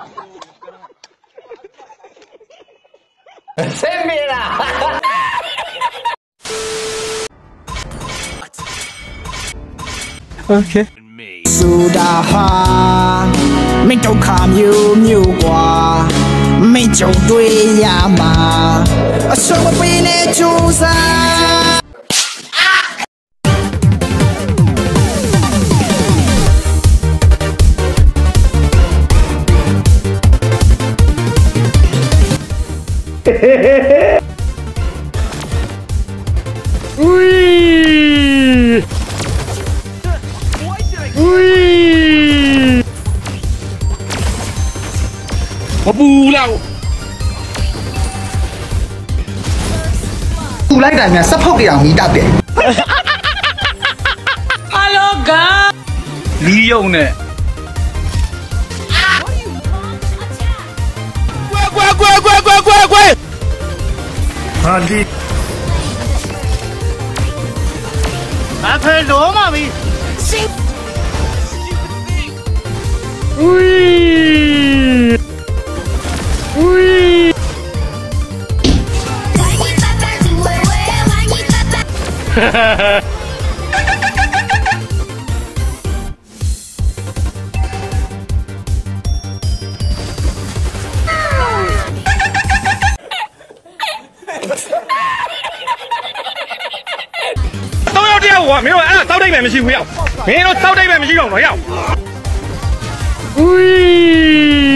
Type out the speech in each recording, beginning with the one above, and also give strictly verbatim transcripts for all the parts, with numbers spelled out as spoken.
Okay. Sudah ha, mình đâu khám yêu nhiều quá, mình chẳng đuổi ya mà, sống một bên này chú sa. Ui. Ui. Mà bù nào. Bù lại này là sắp học cái gì đạp đấy. Alo ga. Lý ông nè. Quay quay quay quay quay quay quay. À đi. À phải lỗ mà mày. Ui. Ui. Ha ha ha. Ủa, mấy bạn tao đây mày mới chịu hiểu. Mấy nó tao đây mày mới chịu nói hiểu. Ui.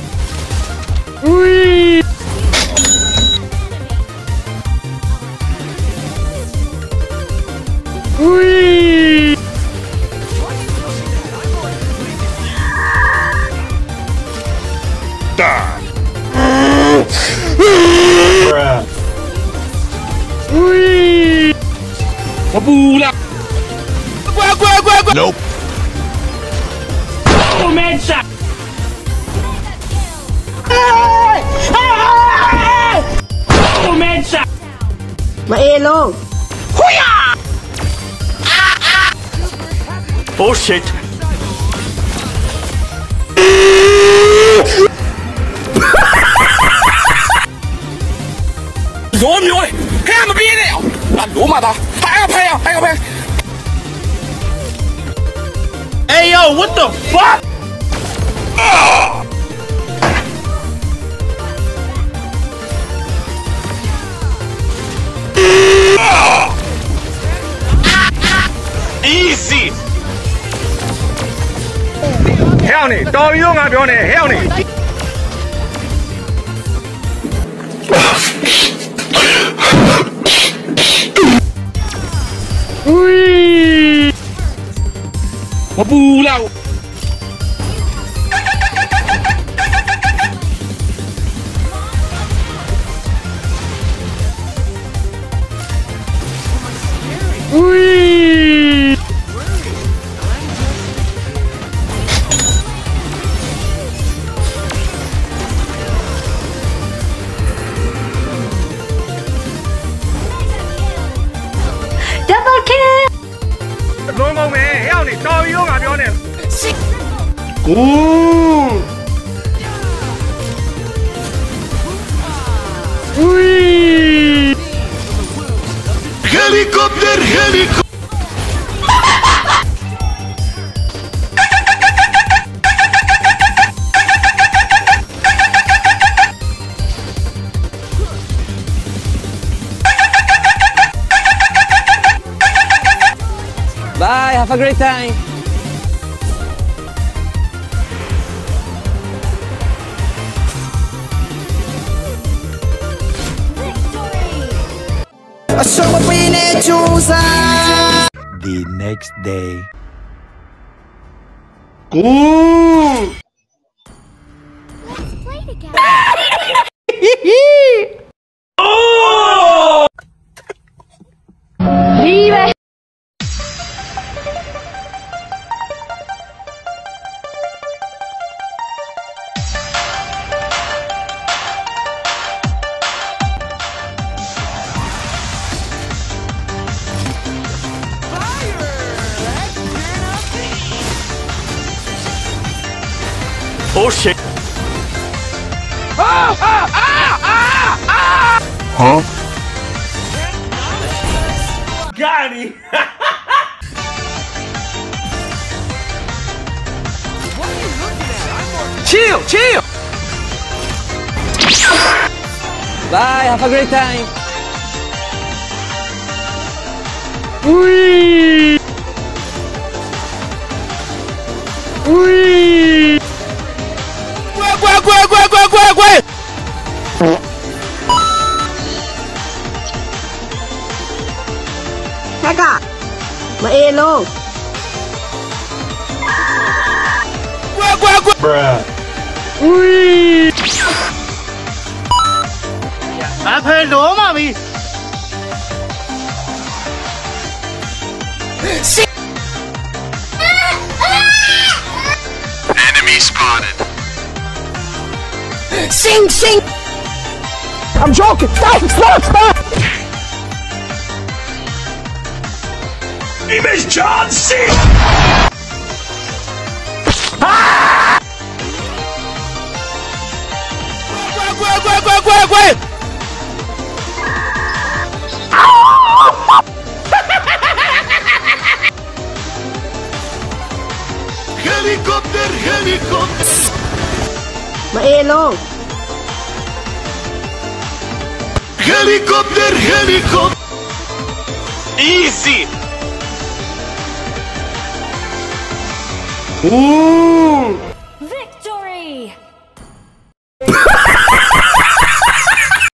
Ui. Ui. Da. Ui. Nó bù lại. Quay quay quay quay. Nope. Oh man shot. Oh man shot. Mà e luôn. Huya. Oh shit. Lỗ mày ơi, hai mà biến này. Là lỗ mà ta. Hai cái phe, hai cái phe. Hey yo, what the fuck? Oh! Oh! Easy. Heo này, to yêu ngà biểu này, heo này. Ui. Mà bù nào. Ui. Double kill. Lôi ngông mẹ, heo này to yêu ngà biểu này. Cú. Ui. Helicopter, helicopter. Bye, have a great time. The next day. Cool. Let's play together. Oh! Vive. Oh shit. Huh? Got him! Chill, chill! Bye, have a great time. Whee! Whee! Quay, quay, quay, quay, quay, quay, quay! Khác à? Mà ê luôn. Quay, quay, quay! Bruh! Whee! Đã thuê lúa mà mì. Enemy spotted. Sing, sing. I'm joking. Stop, stop, stop. Name is John C. Quay, quay, quay, quay, quay! Helicopter, helicopter! Mà ê luôn. Helicopter, helicopter! Easy! Ooh!